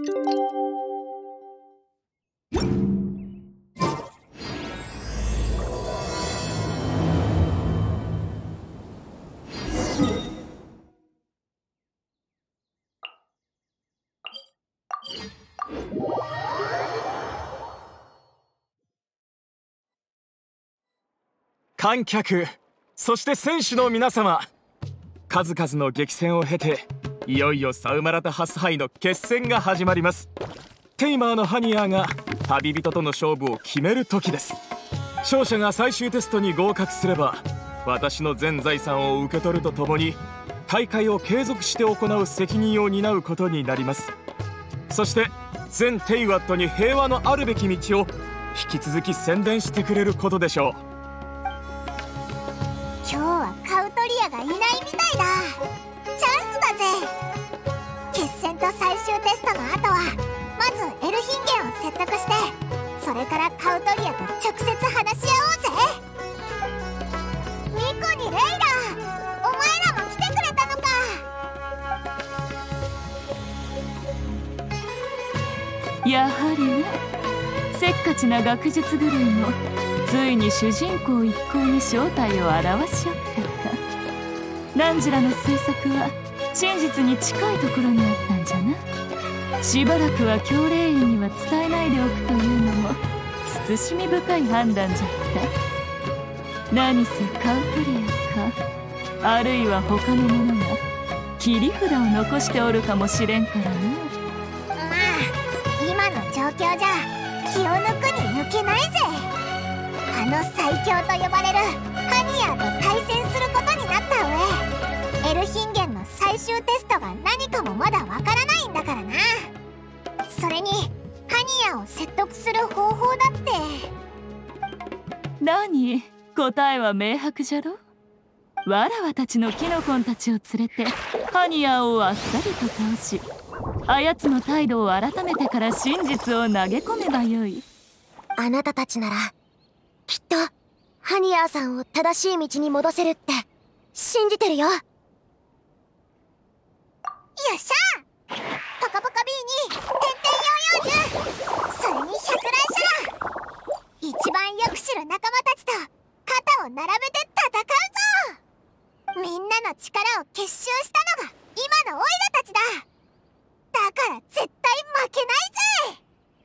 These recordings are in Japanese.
観客、そして選手の皆様、数々の激戦を経ていよいよサウマラタハス杯の決戦が始まります。テイマーのハニヤーが旅人との勝負を決める時です。勝者が最終テストに合格すれば私の全財産を受け取るとともに大会を継続して行う責任を担うことになります。そして全テイワットに平和のあるべき道を引き続き宣伝してくれることでしょう。 今日はカウトリアがいないみたいだ。チャンスだぜ。決戦と最終テストの後はまずエルヒンゲンを説得して、それからカウトリアと直接話し合おうぜ。ミコにレイラ、お前らも来てくれたのか。 やはりね、せっかちな学術狂いもついに主人公一行に正体を現しよったか。ランジュラの推測は真実に近いところにあったんじゃな。しばらくは教令員には伝えないでおくというのも慎み深い判断じゃった。何せカウトリアか、あるいは他の者が切り札を残しておるかもしれんからな。 まあ今の状況じゃ気を抜くに抜けないぜ。あの最強と呼ばれるハニヤーと対戦することになった上、エルヒンゲンの最終テストが何かもまだわからないんだからな。それにハニヤーを説得する方法だって。 何、答えは明白じゃろ。わらわたちのキノコンたちを連れてハニヤーをあっさりと倒し、あやつの態度を改めてから真実を投げ込めばよい。 あなたたちならきっとハニヤーさんを正しい道に戻せるって信じてるよ。よっしゃ、ポカポカ B に点々ヨーヨー銃、それに百来シャラ、一番よく知る仲間たちと肩を並べて戦うぞ。みんなの力を結集したのが今のオイラたちだ。だから絶対負けないぜ。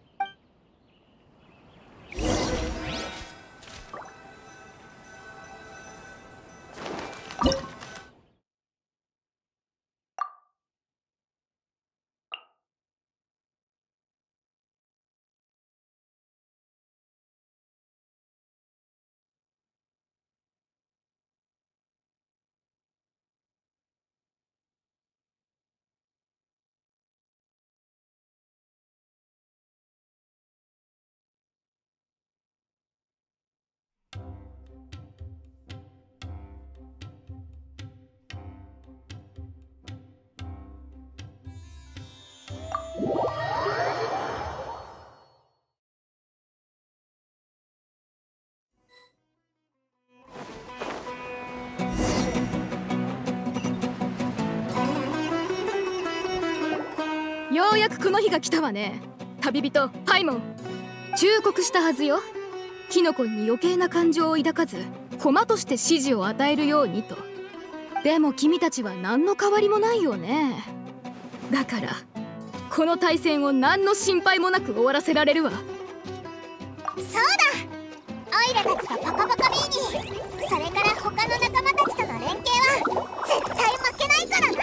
ようやくこの日が来たわね。旅人パイモン、忠告したはずよ。キノコンに余計な感情を抱かず駒として指示を与えるようにと。でも君たちは何の変わりもないよね。だからこの対戦を何の心配もなく終わらせられるわ。 そうだ、オイラたちとポカポカ B に、それから他の仲間たちとの連携は絶対負けないからな。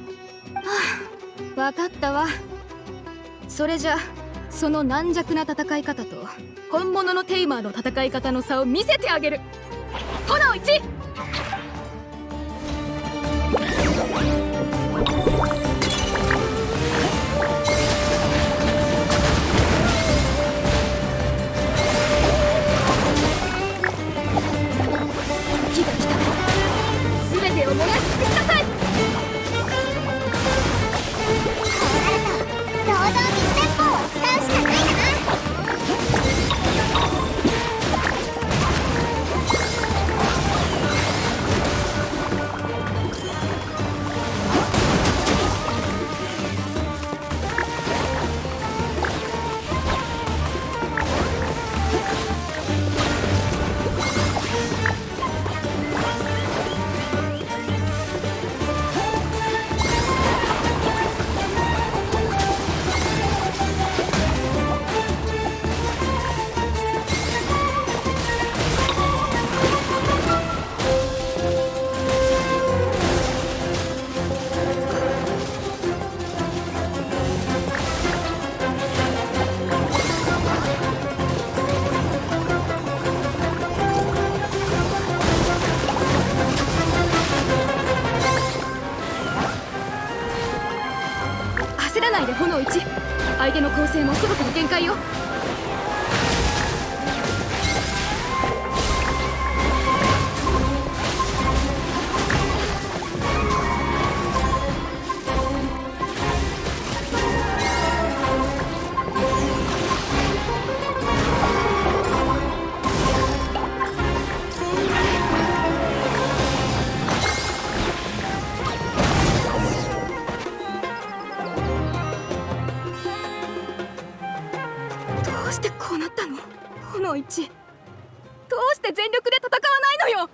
分かったわ。それじゃその軟弱な戦い方と本物のテイマーの戦い方の差を見せてあげる。炎1、火が来た。全てを燃やし尽くしなさい。 堂々に戦法を使うしかないな。 相手の攻勢もそろそろ限界よ。どうしてこうなったの？炎一、どうして全力で戦わないのよ。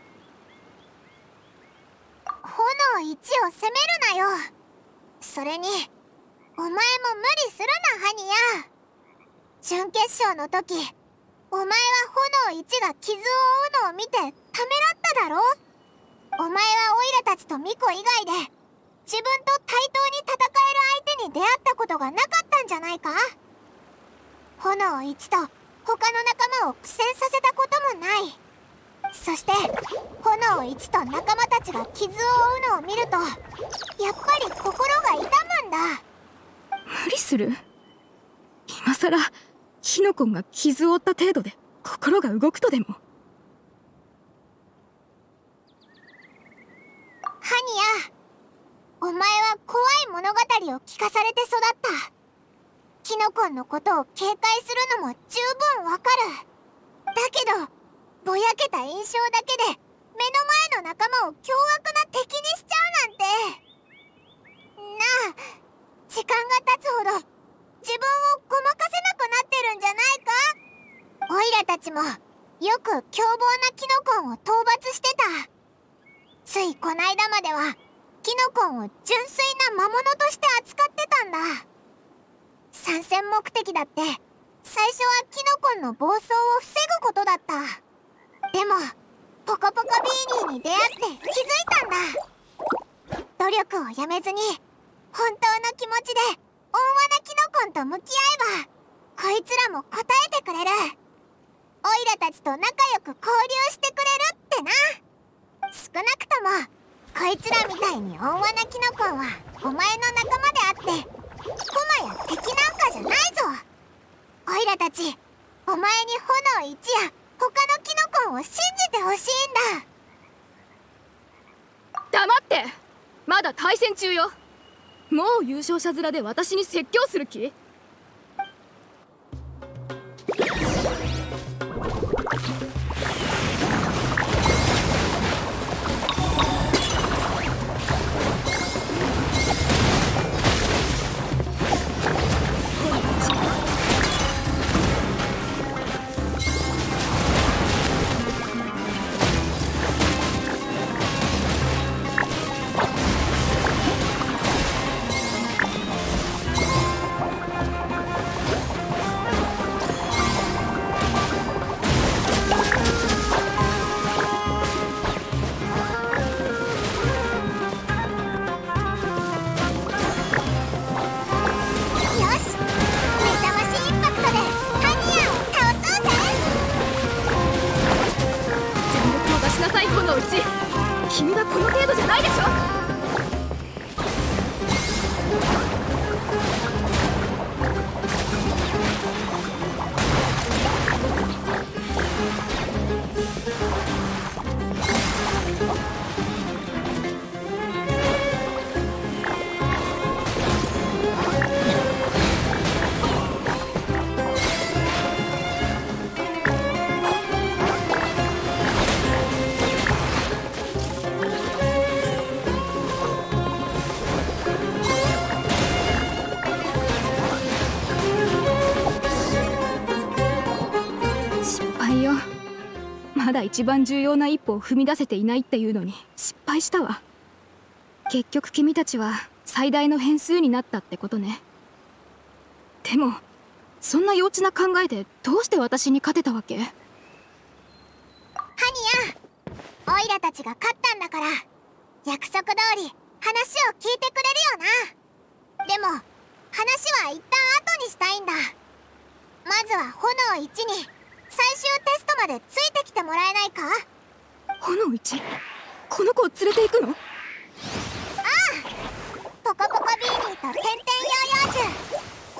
炎一を責めるなよ。それにお前も無理するなハニヤ。準決勝の時お前は炎一が傷を負うのを見てためらっただろ。お前はオイラたちとミコ以外で自分と対等に戦える相手に出会ったことがなかったんじゃないか。炎一と他の仲間を苦戦させたこともない。そして炎一と仲間たちが傷を負うのを見るとやっぱり心が痛むんだ。 無理する？今さらキノコンが傷を負った程度で心が動くとでも？ ハニヤ、お前は怖い物語を聞かされて育った。キノコンのことを警戒するのも十分わかる。だけどぼやけた印象だけで目の前の仲間を凶悪な敵にしちゃうなんて。なあ、時間が経つほど自分をごまかせなくなってるんじゃないか。オイラたちもよく凶暴なキノコンを討伐してた。ついこないだまではキノコンを純粋な魔物として扱ってたんだ。参戦目的だって最初はキノコンの暴走を防ぐことだった。でもポコポコビーニーに出会って気づいたんだ。努力をやめずに本当の気持ちで温和なキノコンと向き合えばこいつらも応えてくれる。オイラたちと仲良く交流してくれるってな。少なくともこいつらみたいに温和なキノコンはお前の仲間であってコマや敵なんかじゃないぞ。オイラたちお前に炎一や他のキノコンを信じてほしいんだ。 黙って。まだ対戦中よ。もう優勝者面で私に説教する気？君はこの程度じゃないでしょ。まだ一番重要な一歩を踏み出せていないっていうのに失敗したわ。結局君たちは最大の変数になったってことね。でもそんな幼稚な考えでどうして私に勝てたわけ？ ハニヤ、オイラたちが勝ったんだから約束通り話を聞いてくれるよな。でも話は一旦後にしたいんだ。まずは炎一に最終テストまでついてきてもらえないか？ 炎一？この子を連れて行くの？ ああ、ポコポコビーニーとテンテンヨーヨージュ、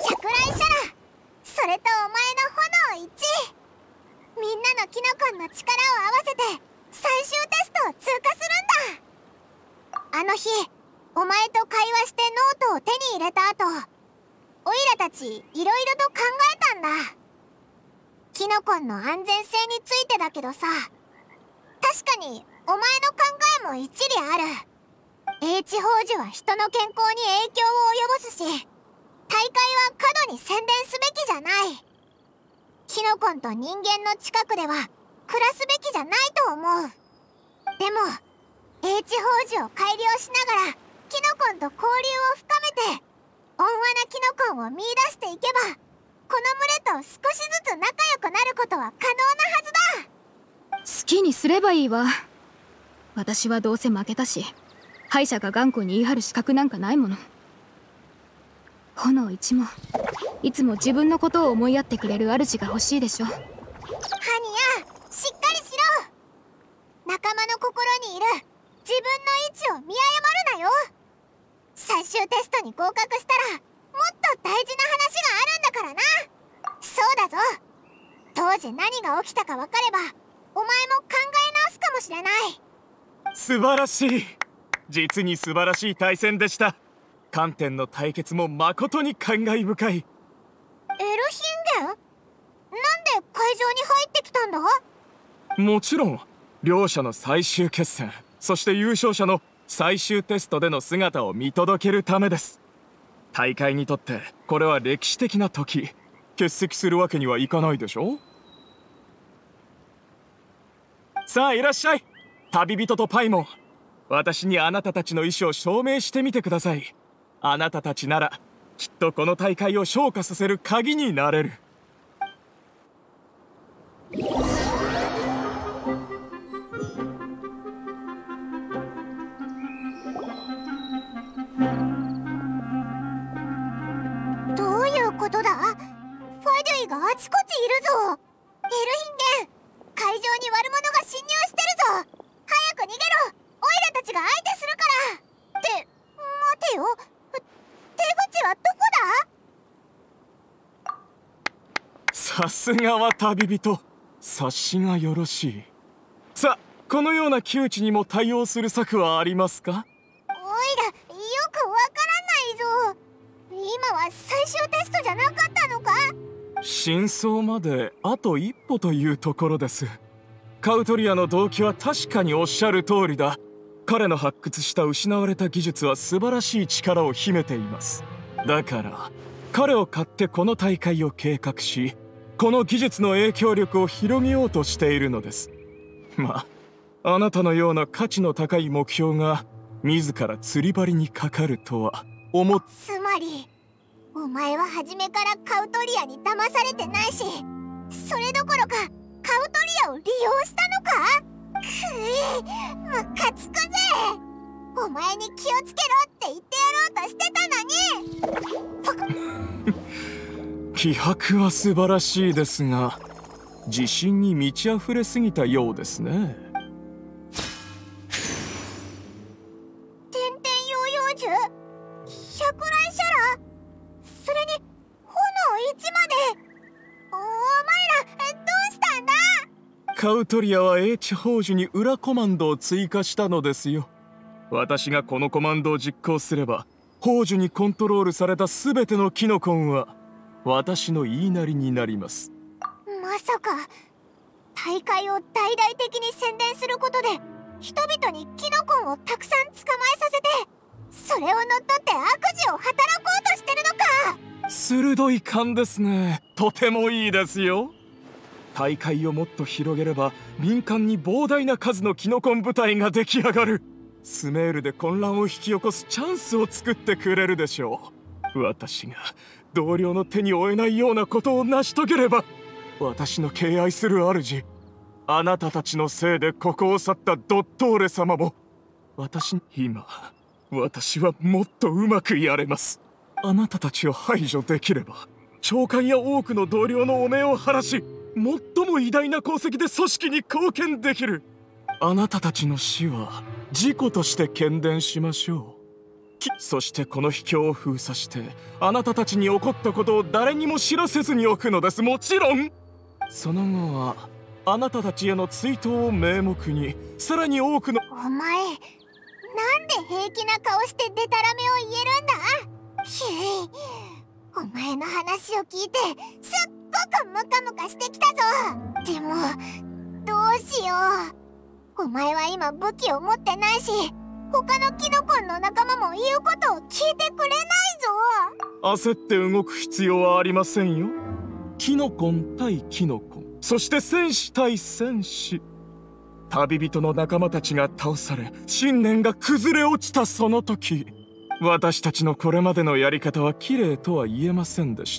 百来シャラ、それとお前の炎1。みんなのキノコンの力を合わせて最終テストを通過するんだ。あの日お前と会話してノートを手に入れた後、オイラたちいろいろと考えたんだ。キノコンの安全性についてだけどさ、確かにお前の考えも一理ある。英知宝珠は人の健康に影響を及ぼすし、大会は過度に宣伝すべきじゃない。キノコンと人間の近くでは暮らすべきじゃないと思う。でも英知宝珠を改良しながらキノコンと交流を深めて温和なキノコンを見出していけば、この群れと少しずつ仲良くなることは可能なはずだ。 好きにすればいいわ。私はどうせ負けたし、敗者が頑固に言い張る資格なんかないもの。炎1もいつも自分のことを思いやってくれる主が欲しいでしょ。 ハニヤ、しっかりしろ。仲間の心にいる自分の位置を見誤るなよ。最終テストに合格したらもっと大事な話があるんだからな。そうだぞ。当時何が起きたか分かればお前も考え直すかもしれない。 素晴らしい。実に素晴らしい対戦でした。観点の対決も誠に感慨深い。 エルヒンゲン、なんで会場に入ってきたんだ？ もちろん両者の最終決戦、そして優勝者の最終テストでの姿を見届けるためです。大会にとってこれは歴史的な時、欠席するわけにはいかないでしょ。さあいらっしゃい、旅人とパイモン。私にあなたたちの意思を証明してみてください。あなたたちならきっとこの大会を昇華させる鍵になれる。 どういうことだ？ファデュイがあちこちいるぞ。エルヒンゲン、会場に悪者が侵入してるぞ。早く逃げろ。オイラたちが相手するから。って待てよ、手口はどこだ？ さすがは旅人、察しがよろしい。さあ、このような窮地にも対応する策はありますか？ オイラよくわからないぞ。今は最終テストじゃなかったのか？ 真相まであと一歩というところです。カウトリアの動機は確かにおっしゃる通りだ。彼の発掘した失われた技術は素晴らしい力を秘めています。だから彼を買ってこの大会を計画し、この技術の影響力を広げようとしているのです。まあ、あなたのような価値の高い目標が自ら釣り針にかかるとはつまりお前は初めからカウトリアに騙されてないし、それどころかカウトリアを利用したのか？ムカつくぜ。お前に気をつけろって言ってやろうとしてたのに。 気迫は素晴らしいですが、自信に満ち溢れすぎたようですね。 天々ヨーヨー獣、百来シャラ、それに炎1まで。お前らどうしたんだ？ カウトリアは英知宝珠に裏コマンドを追加したのですよ。私がこのコマンドを実行すれば、宝珠にコントロールされた全てのキノコンは私の言いなりになります。 まさか大会を大々的に宣伝することで人々にキノコンをたくさん捕まえさせて、それを乗っ取って悪事を働こうとしてるのか？ 鋭い勘ですね。とてもいいですよ。大会をもっと広げれば民間に膨大な数のキノコン部隊が出来上がる。スメールで混乱を引き起こすチャンスを作ってくれるでしょう。私が同僚の手に負えないようなことを成し遂げれば、私の敬愛する主、あなたたちのせいでここを去ったドットーレ様も、今私はもっとうまくやれます。あなたたちを排除できれば、長官や多くの同僚の汚名を晴らし、最も偉大な功績で組織に貢献できる。あなたたちの死は事故として喧伝しましょう。 そしてこの秘境を封鎖してあなたたちに起こったことを誰にも知らせずにおくのです。もちろんその後はあなたたちへの追悼を名目にさらに多くの。 お前なんで平気な顔してデタラメを言えるんだ。ひい、お前の話を聞いてすっごくムカムカしてきたぞ。でもどうしよう。お前は今武器を持ってないし、他のキノコンの仲間も言うことを聞いてくれないぞ。 焦って動く必要はありませんよ。キノコン対キノコン、そして戦士対戦士。旅人の仲間たちが倒され信念が崩れ落ちたその時、私たちのこれまでのやり方は綺麗とは言えませんでした。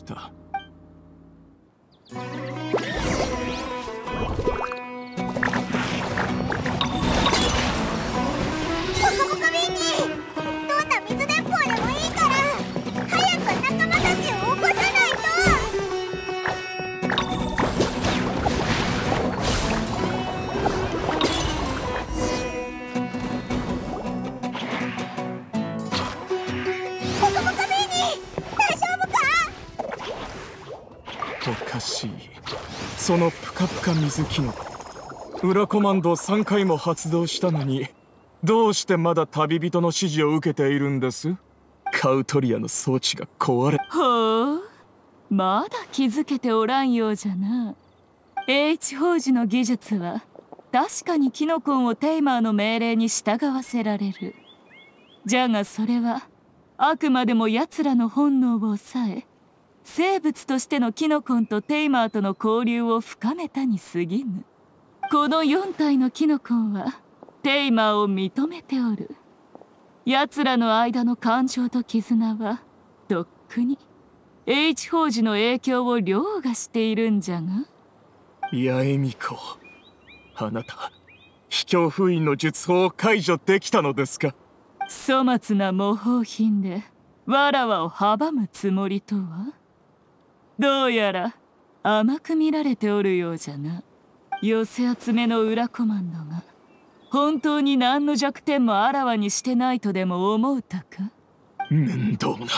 おかしい。そのプカプカ水キノコ、裏コマンドを3回も発動したのに、どうしてまだ旅人の指示を受けているんです？カウトリアの装置が壊れ。 ほう、まだ気づけておらんようじゃな。H 宝珠の技術は確かにキノコンをテイマーの命令に従わせられる。じゃがそれはあくまでも奴らの本能を抑え、生物としてのキノコンとテイマーとの交流を深めたに過ぎぬ。この4体のキノコンはテイマーを認めておる。奴らの間の感情と絆はとっくに H 宝珠の影響を凌駕しているんじゃが。 八重美子、あなた秘境封印の術法を解除できたのですか？ 粗末な模倣品でわらわを阻むつもりとは。どうやら甘く見られておるようじゃな。寄せ集めの裏コマンドが本当に何の弱点もあらわにしてないとでも思うたか？ 面倒な。ミコにレイラ、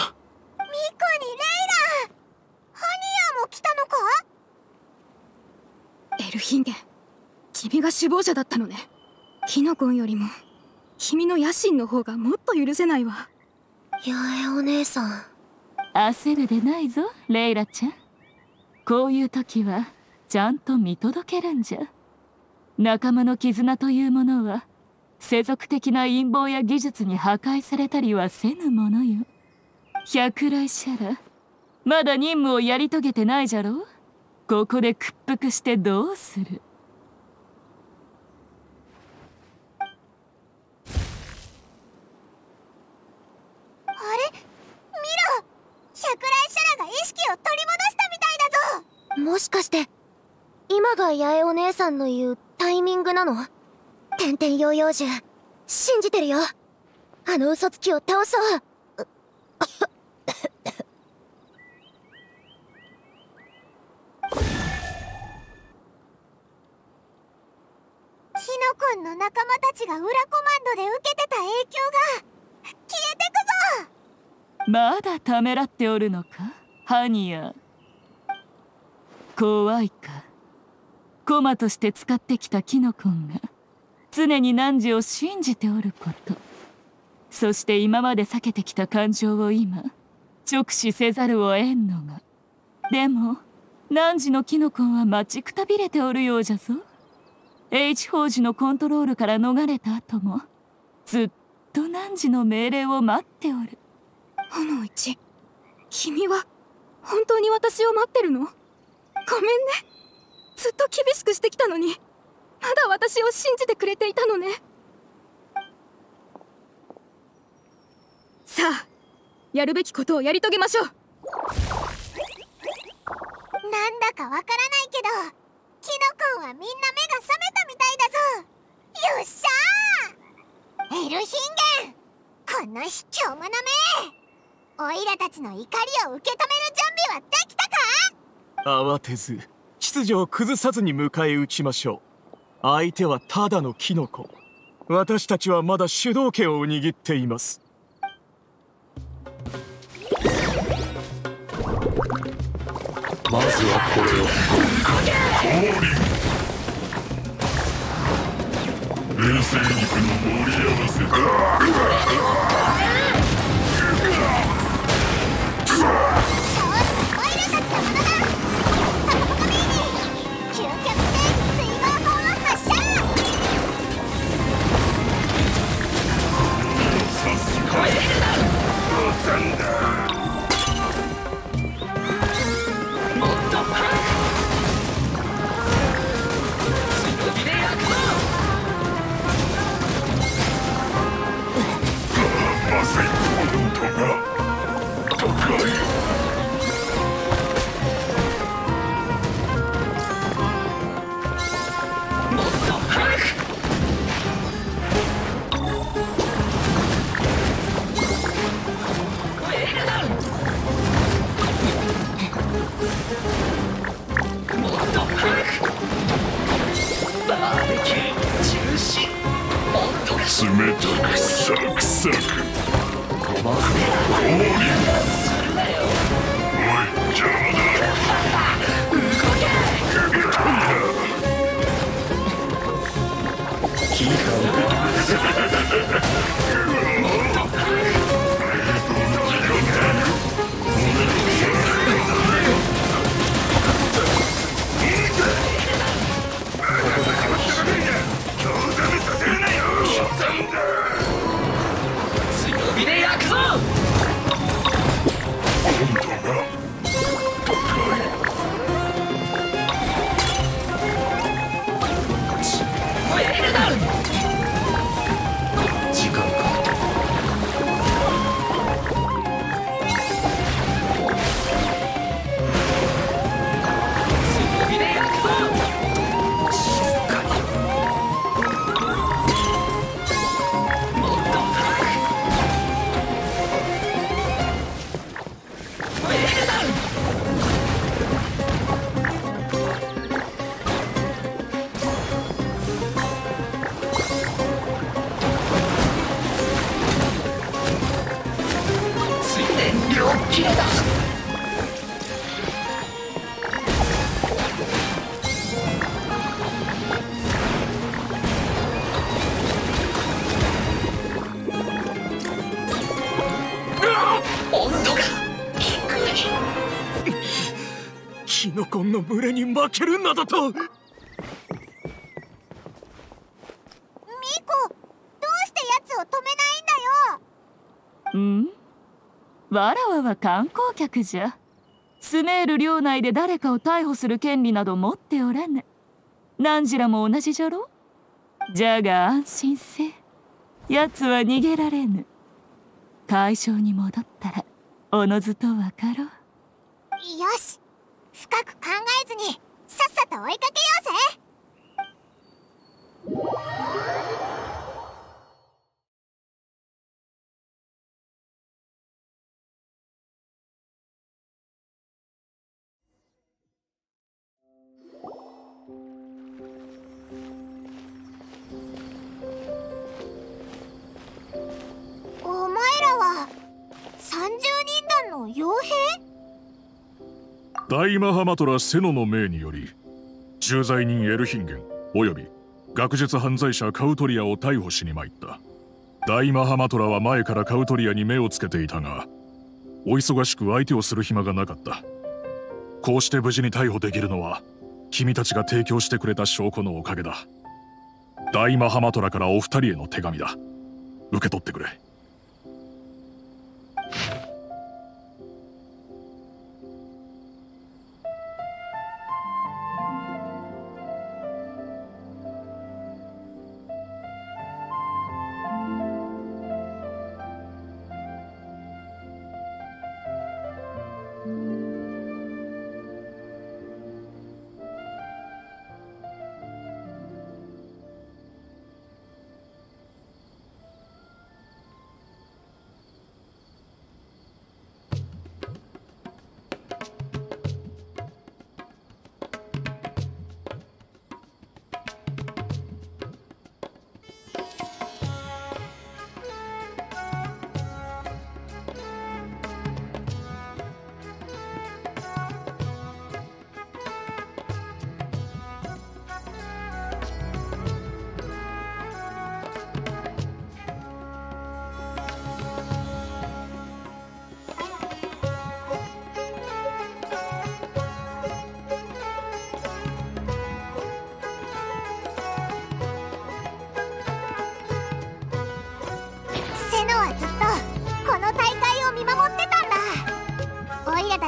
ハニヤも来たのか？ エルヒンゲン、君が首謀者だったのね。キノコンよりも君の野心の方がもっと許せないわ。 八重お姉さん、 焦るでないぞレイラちゃん。こういう時はちゃんと見届けるんじゃ。仲間の絆というものは世俗的な陰謀や技術に破壊されたりはせぬものよ。百来シャラ、まだ任務をやり遂げてないじゃろう。ここで屈服してどうする？ あれ、見ろ、百来シャラが意識を取り戻したみたいだぞ。もしかして今が八重お姉さんの言うタイミングなの？天々ヨーヨー獣、信じてるよ。あの嘘つきを倒そう。キノコンの仲間たちが裏コマンドで受けてた影響が消えてくぞ。 まだためらっておるのかハニヤ。怖いか。駒として使ってきたキノコンが常に汝を信じておること、そして今まで避けてきた感情を今直視せざるを得んのが。でも汝のキノコンは待ちくたびれておるようじゃぞ。H 宝珠のコントロールから逃れた後もずっと汝の命令を待っておる。 炎一、君は本当に私を待ってるの？ごめんね。ずっと厳しくしてきたのにまだ私を信じてくれていたのね。さあ、やるべきことをやり遂げましょう。なんだかわからないけどキノコンはみんな目が覚めたみたいだぞ。よっしゃー、エルヒンゲン、この卑怯者め、オイラたちの怒りを受け止める準備はできたか？ 慌てず秩序を崩さずに迎え撃ちましょう。相手はただのキノコ。私たちはまだ主導権を握っています。 まずはこれを降臨。冷静肉の盛り合わせだ。冷たくサクサク。飛ばす降臨。おい、邪魔だ。聞いた強火で焼くぞ。温度が高い。時間か。強火で焼くぞ。静かに。きれいだ。温度が低い。 キノコンの群れに負けるなどと。ミコ、どうして奴を止めないんだよ。 わらわは観光客じゃ。スメール領内で誰かを逮捕する権利など持っておらぬ。ナンジラも同じじゃろ。じゃが安心せ。奴は逃げられぬ。会場に戻ったらおのずと分かろう。 よし、深く考えずにさっさと追いかけようぜ。お前らは30人団の傭兵？ 大マハマトラセノの命により駐在人エルヒンゲンおよび学術犯罪者カウトリアを逮捕しに参った。大マハマトラは前からカウトリアに目をつけていたが、お忙しく相手をする暇がなかった。こうして無事に逮捕できるのは君たちが提供してくれた証拠のおかげだ。大マハマトラからお二人への手紙だ。受け取ってくれ。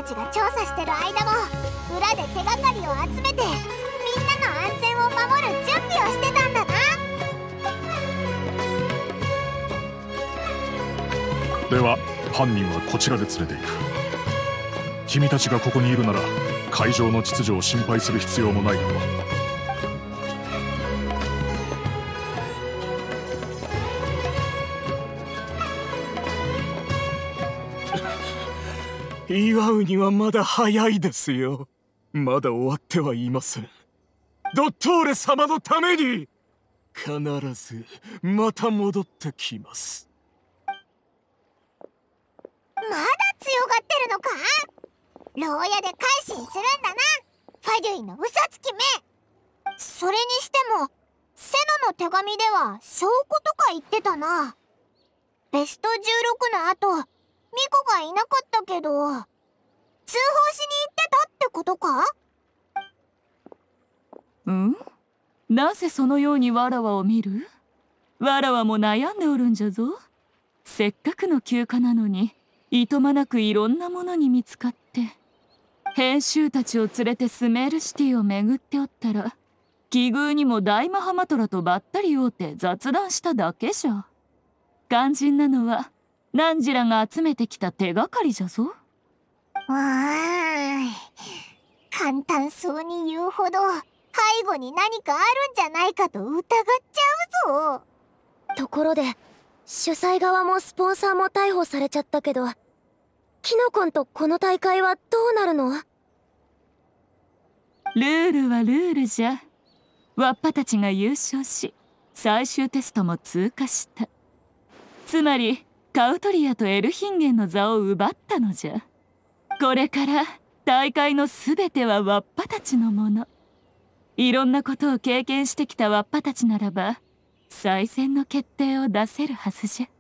たちが調査してる間も裏で手がかりを集めてみんなの安全を守る準備をしてたんだな。 では犯人はこちらで連れて行く。君たちがここにいるなら会場の秩序を心配する必要もないだろう。 祝うにはまだ早いですよ。まだ終わってはいません。ドットーレ様のために必ずまた戻ってきます。 まだ強がってるのか。牢屋で改心するんだな、ファデュイの嘘つきめ。それにしてもセノの手紙では証拠とか言ってたな。ベスト16の後ミコがいなかったけど、通報しに行ってたってことか？ なぜそのようにわらわを見る？わらわも悩んでおるんじゃぞ。せっかくの休暇なのにいとまなくいろんなものに見つかって、編集たちを連れてスメールシティを巡っておったら、奇遇にも大マハマトラとばったり会うて雑談しただけじゃ。肝心なのはナンジラが集めてきた手がかりじゃぞ。 簡単そうに言うほど背後に何かあるんじゃないかと疑っちゃうぞ。 ところで主催側もスポンサーも逮捕されちゃったけど、キノコンとこの大会はどうなるの？ ルールはルールじゃ。ワッパたちが優勝し最終テストも通過した。つまりカウトリアとエルヒンゲンの座を奪ったのじゃ。これから大会のすべてはワッパたちのもの。いろんなことを経験してきたワッパたちならば再戦の決定を出せるはずじゃ。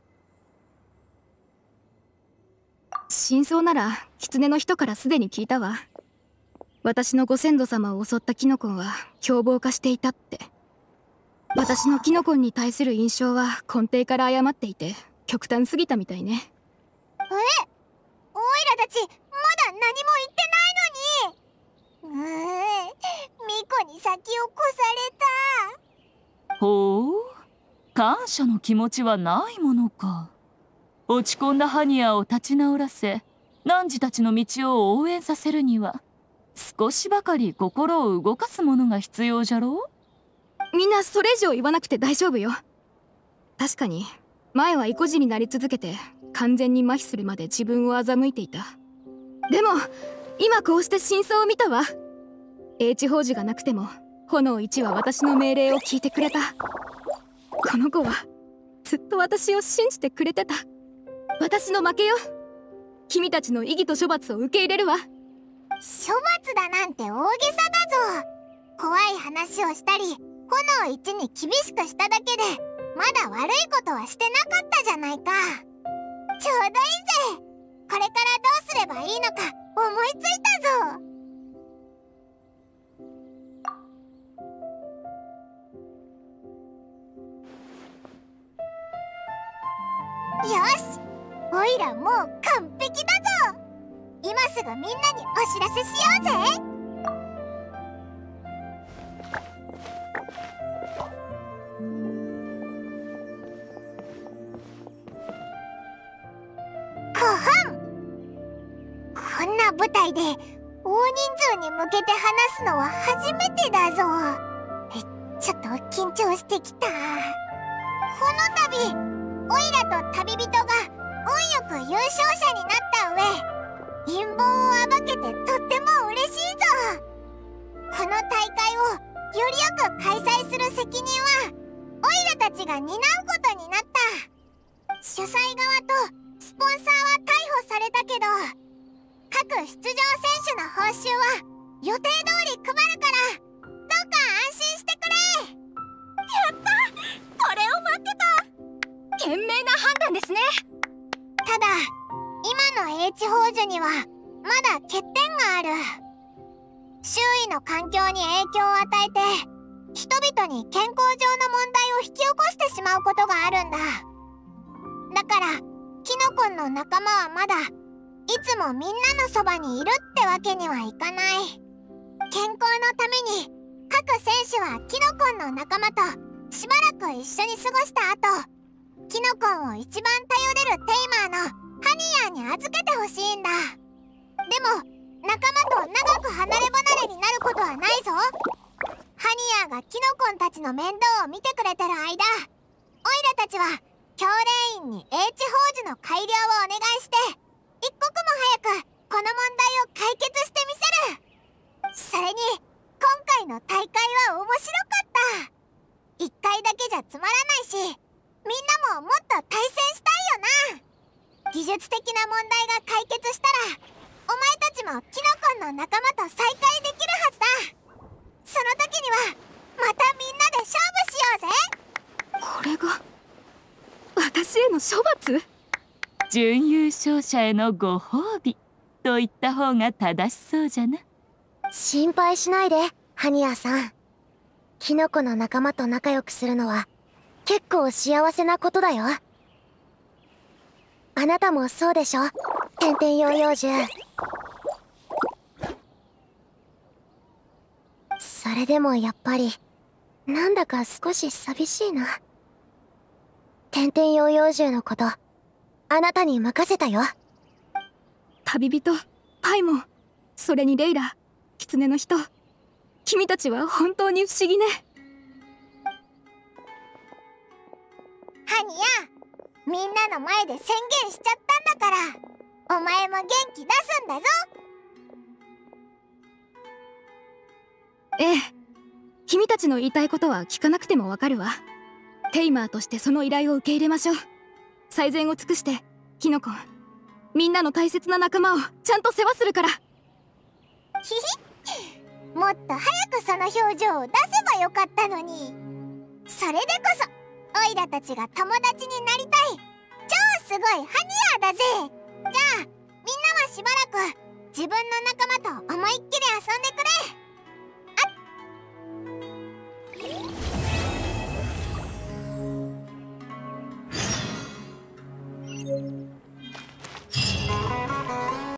真相なら狐の人からすでに聞いたわ。私のご先祖様を襲ったキノコンは凶暴化していたって。私のキノコンに対する印象は根底から誤っていて極端すぎたみたいね。 オイラたちまだ何も言ってないのに。ミコに先を越された。 ほう、感謝の気持ちはないものか。落ち込んだハニアを立ち直らせ、汝たちの道を応援させるには少しばかり心を動かすものが必要じゃろう。 みんなそれ以上言わなくて大丈夫よ。確かに前は意固地になり続けて完全に麻痺するまで自分を欺いていた。でも今こうして真相を見たわ。H宝珠がなくても炎1は私の命令を聞いてくれた。この子はずっと私を信じてくれてた。私の負けよ。君たちの意義と処罰を受け入れるわ。 処罰だなんて大げさだぞ。怖い話をしたり炎1に厳しくしただけでまだ悪いことはしてなかったじゃないか。ちょうどいいぜ。これからどうすればいいのか思いついたぞ。よし、オイラもう完璧だぞ。今すぐみんなにお知らせしようぜ。こんな舞台で大人数に向けて話すのは初めてだぞ。ちょっと緊張してきた。この度オイラと旅人が運よく優勝者になった上、陰謀を暴けてとっても嬉しいぞ。この大会をよりよく開催する責任はオイラたちが担うことになった。主催側とスポンサーは逮捕されたけど、各出場選手の報酬は予定通り配るから、どうか安心してくれ。やった、これを待ってた。 賢明な判断ですね。 ただ今の H 宝珠にはまだ欠点がある。周囲の環境に影響を与えて人々に健康上の問題を引き起こしてしまうことがあるんだ。だからキノコンの仲間はまだつもみんなのそばにいるってわけにはいかない。健康のために各選手はキノコンの仲間としばらく一緒に過ごした後、キノコンを一番頼れるテイマーのハニヤーに預けてほしいんだ。でも仲間と長く離れ離れになることはないぞ。ハニヤーがキノコンたちの面倒を見てくれてる間、オイラたちは教練員に英知宝珠の改良をお願いして、一刻も早くこの問題を解決してみせる。それに今回の大会は面白かった。一回だけじゃつまらないし、みんなももっと対戦したいよな。技術的な問題が解決したら、お前たちもキノコンの仲間と再会できるはずだ。その時にはまたみんなで勝負しようぜ。 これが私への処罰？ 準優勝者へのご褒美と言った方が正しそうじゃな。 心配しないでハニヤさん。キノコの仲間と仲良くするのは結構幸せなことだよ。あなたもそうでしょ、てんてんヨーヨー獣。それでもやっぱりなんだか少し寂しいな。てんてんヨーヨー獣のことあなたに任せたよ。 旅人パイモン、それにレイラ、狐の人、君たちは本当に不思議ね。 ハニヤ、みんなの前で宣言しちゃったんだから、お前も元気出すんだぞ。 ええ、君たちの言いたいことは聞かなくてもわかるわ。テイマーとしてその依頼を受け入れましょう。最善を尽くしてキノコン、みんなの大切な仲間をちゃんと世話するから。 ひひ、もっと早くその表情を出せばよかったのに。それでこそオイラたちが友達になりたい超すごいハニヤーだぜ。じゃあみんなはしばらく自分の仲間と思いっきり遊んでくれ。